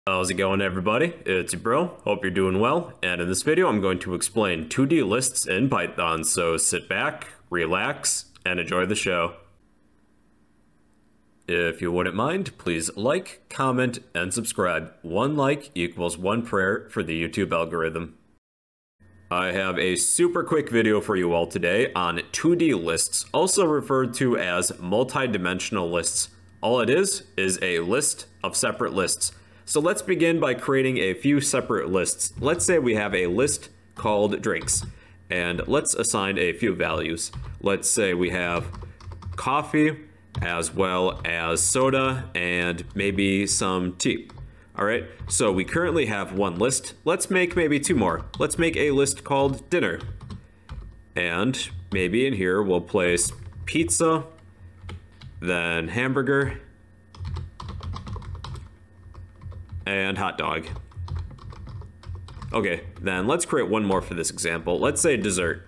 How's it going, everybody? It's your bro. Hope you're doing well. And in this video, I'm going to explain 2D lists in Python. So sit back, relax, and enjoy the show. If you wouldn't mind, please like, comment, and subscribe. One like equals one prayer for the YouTube algorithm. I have a super quick video for you all today on 2D lists, also referred to as multi-dimensional lists. All it is a list of separate lists. So let's begin by creating a few separate lists. Let's say we have a list called drinks, and let's assign a few values. Let's say we have coffee as well as soda and maybe some tea. All right, so we currently have one list. Let's make maybe two more. Let's make a list called dinner. And maybe in here we'll place pizza, then hamburger, and hot dog. Okay, then let's create one more for this example. Let's say dessert.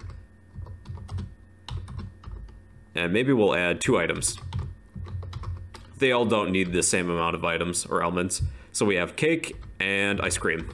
And maybe we'll add two items. They all don't need the same amount of items or elements. So we have cake and ice cream.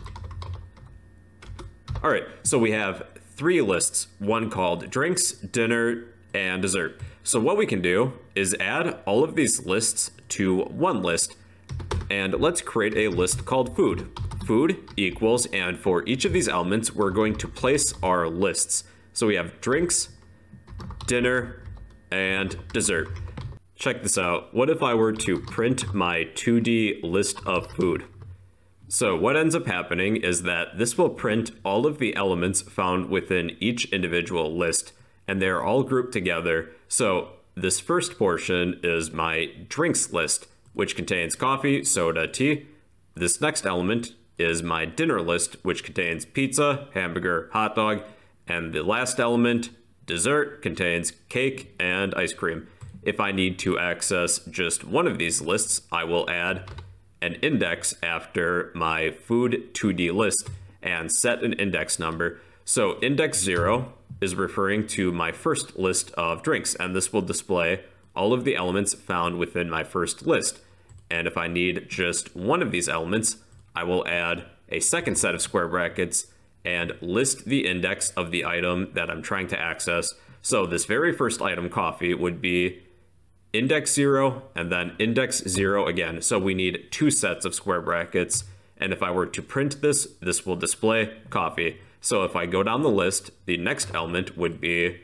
All right, so we have three lists, one called drinks, dinner, and dessert. So what we can do is add all of these lists to one list, and let's create a list called food. Food equals, and for each of these elements, we're going to place our lists. So we have drinks, dinner, and dessert. Check this out. What if I were to print my 2D list of food? So what ends up happening is that this will print all of the elements found within each individual list, and they're all grouped together. So this first portion is my drinks list, which contains coffee, soda, tea. This next element is my dinner list, which contains pizza, hamburger, hot dog. And the last element, dessert, contains cake and ice cream. If I need to access just one of these lists, I will add an index after my food 2D list and set an index number. So index 0 is referring to my first list of drinks, and this will display all of the elements found within my first list. And if I need just one of these elements, I will add a second set of square brackets and list the index of the item that I'm trying to access. So this very first item, coffee, would be index 0 and then index 0 again. So we need two sets of square brackets. And if I were to print this, this will display coffee. So if I go down the list, the next element would be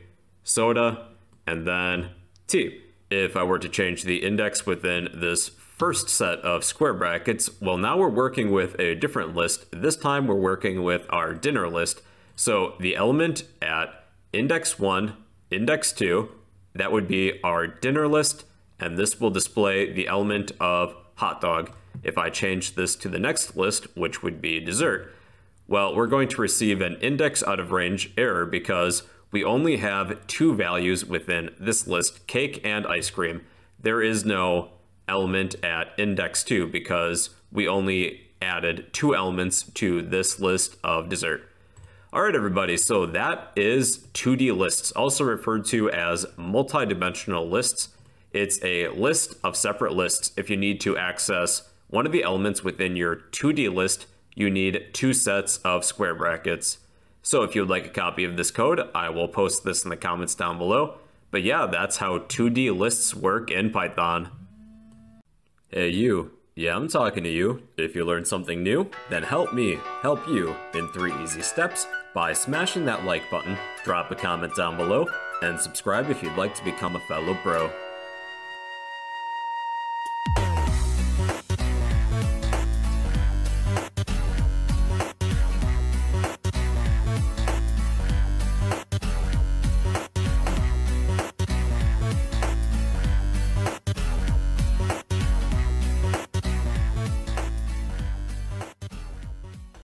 soda and then tea. If I were to change the index within this first set of square brackets, well, now we're working with a different list. This time we're working with our dinner list. So the element at index 1, index 2, that would be our dinner list, and this will display the element of hot dog. If I change this to the next list, which would be dessert, well, we're going to receive an index out of range error because we only have two values within this list, cake and ice cream. There is no element at index 2 because we only added two elements to this list of dessert. All right, everybody, so that is 2D lists, also referred to as multi-dimensional lists. It's a list of separate lists. If you need to access one of the elements within your 2D list, you need two sets of square brackets. So if you would like a copy of this code, I will post this in the comments down below. But yeah, that's how 2D lists work in Python. Hey you, yeah, I'm talking to you. If you learned something new, then help me help you in 3 easy steps by smashing that like button, drop a comment down below, and subscribe if you'd like to become a fellow bro.